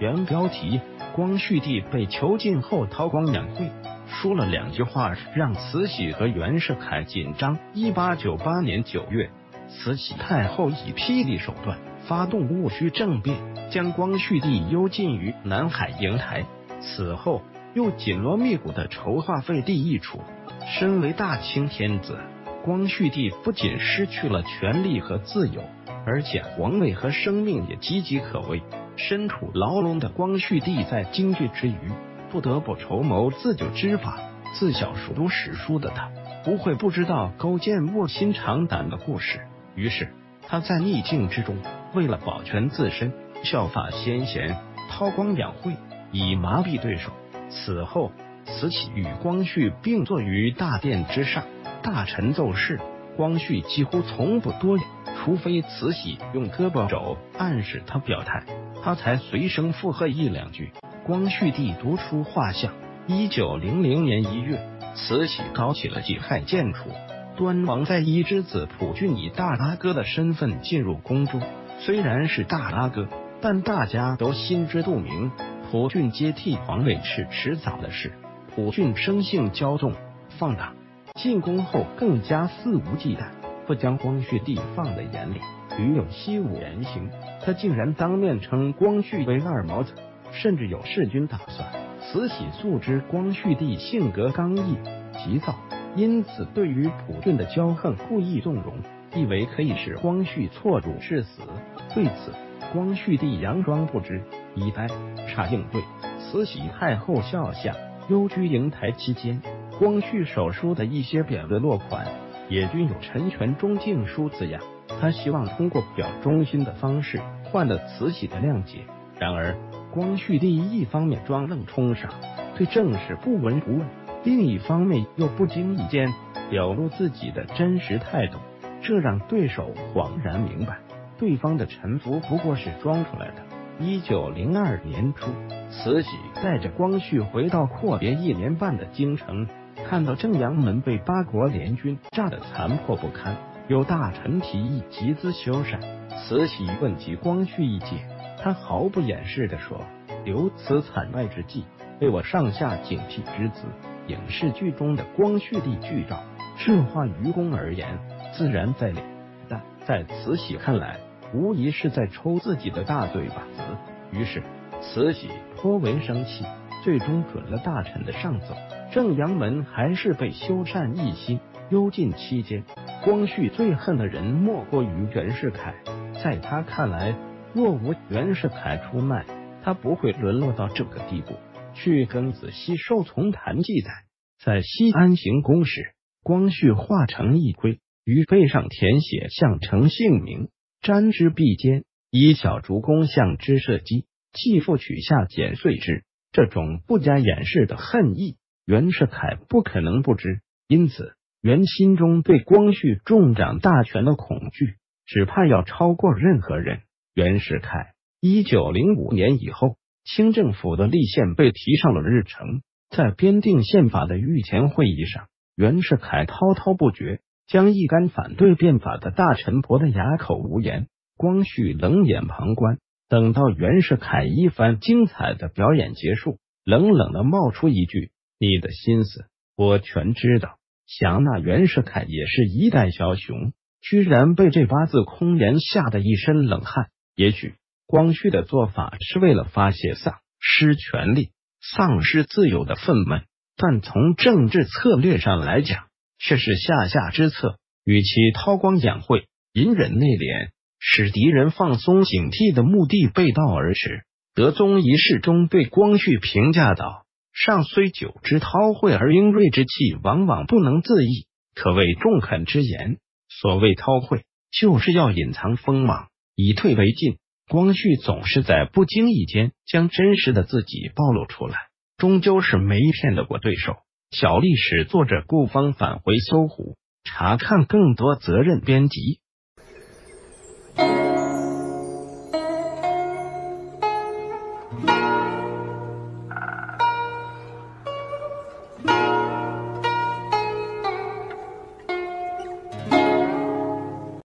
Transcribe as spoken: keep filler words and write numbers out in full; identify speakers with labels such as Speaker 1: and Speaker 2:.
Speaker 1: 原标题：光绪帝被囚禁后韬光养晦，说了两句话让慈禧和袁世凯紧张。一八九八年九月，慈禧太后以霹雳手段发动戊戌政变，将光绪帝幽禁于南海瀛台。此后又紧锣密鼓的筹划废帝易主。身为大清天子，光绪帝不仅失去了权力和自由，而且皇位和生命也岌岌可危。身处牢笼的光绪帝在惊惧之余，不得不筹谋自救之法。自小熟读史书的他，不会不知道勾践卧薪尝胆的故事。于是他在逆境之中，为了保全自身，效法先贤，韬光养晦，以麻痹对手。此后，慈禧与光绪并坐于大殿之上，大臣奏事，光绪几乎从不多言，除非慈禧用胳膊肘暗示他表态，他才随声附和一两句。光绪帝读书画像。一九零零年一月，慈禧搞起了己亥建储，端王在一之子溥俊以大阿哥的身份进入宫中。虽然是大阿哥，但大家都心知肚明，溥俊接替皇位是迟早的事。溥俊生性骄纵放荡，进宫后更加肆无忌惮，不将光绪帝放在眼里，屡有欺侮言行。他竟然当面称光绪为二毛子，甚至有弑君打算。慈禧素知光绪帝性格刚毅急躁，因此对于溥俊的骄横故意纵容，以为可以使光绪错主致死。对此，光绪帝佯装不知，以呆差应对。慈禧太后笑下，幽居瀛台期间，光绪手书的一些匾额落款也均有陈全忠敬书字样。他希望通过表忠心的方式换得慈禧的谅解。然而光绪帝一方面装愣充傻，对政事不闻不问，另一方面又不经意间表露自己的真实态度，这让对手恍然明白，对方的臣服不过是装出来的。一九零二年初，慈禧带着光绪回到阔别一年半的京城，看到正阳门被八国联军炸得残破不堪，有大臣提议集资修缮。慈禧问及光绪意见，他毫不掩饰地说：“留此惨败之际，为我上下警惕之子。”影视剧中的光绪帝剧照，这话于公而言自然在理，但在慈禧看来，无疑是在抽自己的大嘴巴子。于是慈禧颇为生气，最终准了大臣的上奏。正阳门还是被修缮一新。幽禁期间，光绪最恨的人莫过于袁世凯。在他看来，若无袁世凯出卖，他不会沦落到这个地步。去庚子西寿从谈记载，在西安行宫时，光绪化成一龟，于背上填写项丞姓名，沾之臂间，以小竹弓向之射击，继父取下剪碎之。这种不加掩饰的恨意，袁世凯不可能不知，因此袁心中对光绪重掌大权的恐惧，只怕要超过任何人。袁世凯一九零五年以后，清政府的立宪被提上了日程。在编订宪法的御前会议上，袁世凯滔滔不绝，将一干反对变法的大臣驳得哑口无言。光绪冷眼旁观，等到袁世凯一番精彩的表演结束，冷冷的冒出一句：“你的心思我全知道。”想那袁世凯也是一代枭雄，居然被这八字空言吓得一身冷汗。也许光绪的做法是为了发泄丧失权力、丧失自由的愤懑，但从政治策略上来讲，却是下下之策。与其韬光养晦、隐忍内敛，使敌人放松警惕的目的背道而驰。德宗遗事中对光绪评价道：“上虽久之韬晦而英锐之气，往往不能自抑，可谓中肯之言。所谓韬晦，就是要隐藏锋芒，以退为进。”光绪总是在不经意间将真实的自己暴露出来，终究是没骗得过对手。小历史作者顾方返回搜狐，查看更多责任编辑。